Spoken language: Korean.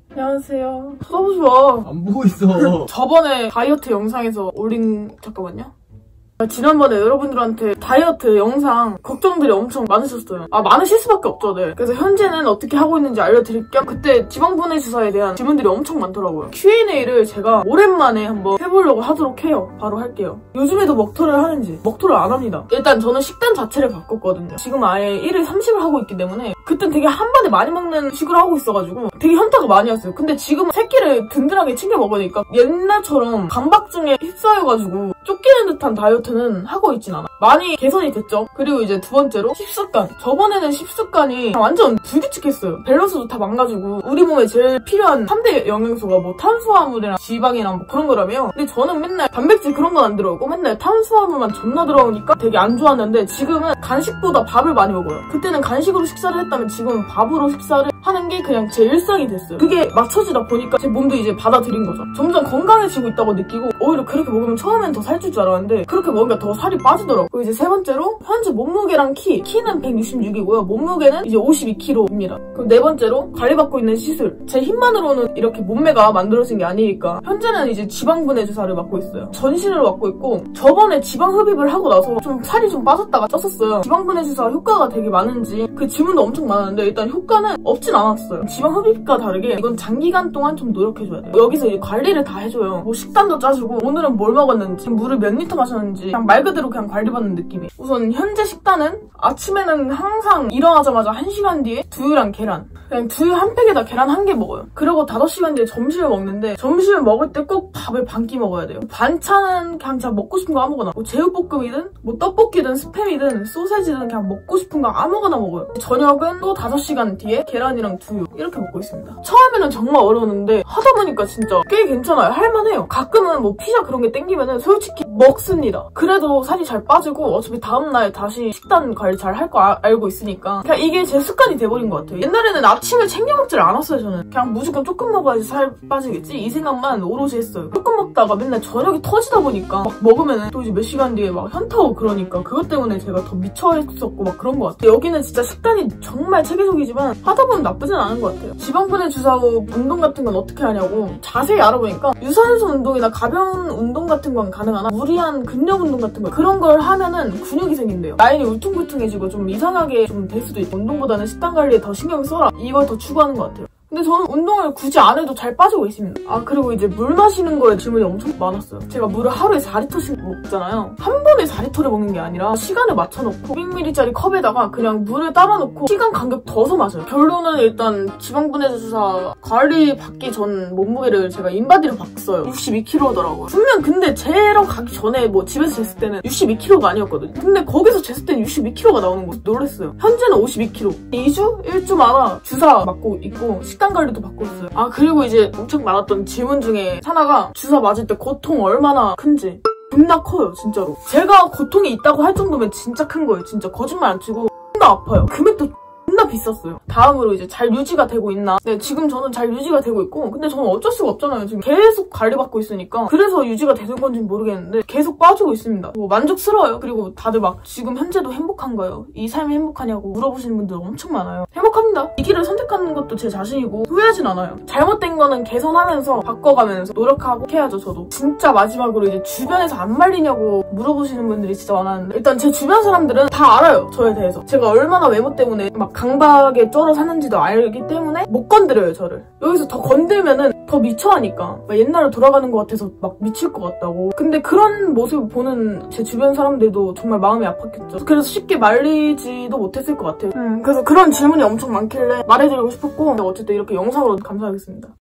안녕하세요. 쳐다보지 마. 안 보고 있어. 저번에 다이어트 영상에서 올린, 잠깐만요. 지난번에 여러분들한테 다이어트 영상 걱정들이 엄청 많으셨어요. 많으실 수밖에 없죠, 네. 그래서 현재는 어떻게 하고 있는지 알려드릴 겸 그때 지방분해 주사에 대한 질문들이 엄청 많더라고요. Q&A를 제가 오랜만에 한번 해보려고 하도록 해요. 바로 할게요. 요즘에도 먹토를 하는지. 먹토를 안 합니다. 일단 저는 식단 자체를 바꿨거든요. 지금 아예 1일 30을 하고 있기 때문에 그땐 되게 한 번에 많이 먹는 식으로 하고 있어가지고 되게 현타가 많이 왔어요. 근데 지금은 새끼를 든든하게 챙겨 먹으니까 옛날처럼 강박증에 휩싸여가지고 쫓기는 듯한 다이어트는 하고 있진 않아. 많이 개선이 됐죠. 그리고 이제 두 번째로 식습관. 저번에는 식습관이 완전 불규칙했어요. 밸런스도 다 망가지고 우리 몸에 제일 필요한 3대 영양소가 뭐 탄수화물이랑 지방이랑 뭐 그런 거라며. 근데 저는 맨날 단백질 그런 건 안 들어오고 맨날 탄수화물만 존나 들어오니까 되게 안 좋았는데 지금은 간식보다 밥을 많이 먹어요. 그때는 간식으로 식사를 했다면 지금은 밥으로 식사를 하는 게 그냥 제 일상이 됐어요. 그게 맞춰지다 보니까 제 몸도 이제 받아들인 거죠. 점점 건강해지고 있다고 느끼고 오히려 그렇게 먹으면 처음엔 더 살찔 줄 알았는데 그렇게 먹으니까 더 살이 빠지더라고요. 그리고 이제 세 번째로 현재 몸무게랑 키는 166이고요. 몸무게는 이제 52kg입니다. 그럼 네 번째로 관리받고 있는 시술. 제 힘만으로는 이렇게 몸매가 만들어진 게 아니니까 현재는 이제 지방분해 주사를 맞고 있어요. 전신으로 맞고 있고 저번에 지방 흡입을 하고 나서 좀 살이 좀 빠졌다가 쪘었어요. 지방분해 주사 효과가 되게 많은지 그 질문도 엄청 많았는데 일단 효과는 없진 않았어요. 지방 흡입과 다르게 이건 장기간 동안 좀 노력해줘야 돼요. 여기서 이제 관리를 다 해줘요. 뭐 식단도 짜주고 오늘은 뭘 먹었는지 물을 몇 리터 마셨는지 그냥 말 그대로 그냥 관리받는 느낌이에요. 우선 현재 식단은 아침에는 항상 일어나자마자 1시간 뒤에 두유랑 계란, 그냥 두유 한 팩에다 계란 한 개 먹어요. 그리고 5시간 뒤에 점심을 먹는데 점심을 먹을 때 꼭 밥을 반 끼 먹어야 돼요. 반찬은 그냥 제가 먹고 싶은 거 아무거나 뭐 제육볶음이든 뭐 떡볶이든 스팸이든 소세지든 그냥 먹고 싶은 거 아무거나 먹어요. 저녁은 또 5시간 뒤에 계란이랑 두유 이렇게 먹고 있습니다. 처음에는 정말 어려웠는데 하다 보니까 진짜 꽤 괜찮아요. 할만해요. 가끔은 뭐 피자 그런 게 땡기면은 솔직히 먹습니다. 그래도 살이 잘 빠지고 어차피 다음날 다시 식단 관리 잘 할 거 알고 있으니까 그냥 이게 제 습관이 돼버린 것 같아요. 옛날에는 아침을 챙겨 먹질 않았어요. 저는 그냥 무조건 조금 먹어야지 살 빠지겠지 이 생각만 오롯이 했어요. 조금 먹다가 맨날 저녁이 터지다 보니까 막 먹으면 또 이제 몇 시간 뒤에 막 현타 오고 그러니까 그것 때문에 제가 더 미쳐있었고 막 그런 것 같아요. 여기는 진짜 식단이 정말 체계적이지만 하다 보면 나쁘진 않은 것 같아요. 지방분해 주사 후 운동 같은 건 어떻게 하냐고 자세히 알아보니까 유산소 운동이나 가벼운 운동 같은 건 가능하나 무리한 근력 운동 같은 거 그런 걸 하면은 근육이 생긴대요. 라인이 울퉁불퉁해지고 좀 이상하게 좀 될 수도 있고 운동보다는 식단 관리에 더 신경 써라 이걸 더 추구하는 것 같아요. 근데 저는 운동을 굳이 안 해도 잘 빠지고 있습니다. 그리고 이제 물 마시는 거에 질문이 엄청 많았어요. 제가 물을 하루에 4리터씩 먹잖아요. 한 번에 4리터를 먹는 게 아니라 시간을 맞춰놓고 500ml짜리 컵에다가 그냥 물을 따라놓고 시간 간격 둬서 마셔요. 결론은 일단 지방분해 주사 관리 받기 전 몸무게를 제가 인바디로 봤어요. 62kg더라고요. 분명 근데 재러 가기 전에 뭐 집에서 쟀을 때는 62kg가 아니었거든요. 근데 거기서 쟀을 때는 62kg가 나오는 거 놀랐어요. 현재는 52kg. 2주? 1주마다 주사 맞고 있고 식단 관리도 받고 있어요. 그리고 이제 엄청 많았던 질문 중에 하나가 주사 맞을 때 고통 얼마나 큰지. 존나 커요, 진짜로. 제가 고통이 있다고 할 정도면 진짜 큰 거예요. 진짜 거짓말 안 치고 존나 아파요. 금액도 존나 비쌌어요. 다음으로 이제 잘 유지가 되고 있나? 네, 지금 저는 잘 유지가 되고 있고 근데 저는 어쩔 수가 없잖아요. 지금 계속 관리받고 있으니까 그래서 유지가 되는 건지 모르겠는데 계속 빠지고 있습니다. 뭐 만족스러워요. 그리고 다들 막 지금 현재도 행복한가요? 이 삶이 행복하냐고 물어보시는 분들 엄청 많아요. 행복합니다. 이 길을 선택하는 것도 제 자신이고 후회하진 않아요. 잘못된 거는 개선하면서 바꿔가면서 노력하고 해야죠. 저도 진짜 마지막으로 이제 주변에서 안 말리냐고 물어보시는 분들이 진짜 많았는데 일단 제 주변 사람들은 다 알아요. 저에 대해서 제가 얼마나 외모 때문에 막 강박에 쩔어 사는지도 알기 때문에 못 건드려요. 저를 여기서 더 건들면은 더 미쳐하니까 막 옛날로 돌아가는 것 같아서 막 미칠 것 같다고. 근데 그런 모습을 보는 제 주변 사람들도 정말 마음이 아팠겠죠. 그래서 쉽게 말리지도 못했을 것 같아요. 그래서 그런 질문이 엄청 많길래 말해드리고 싶었고 어쨌든 이렇게 영상으로 감사하겠습니다.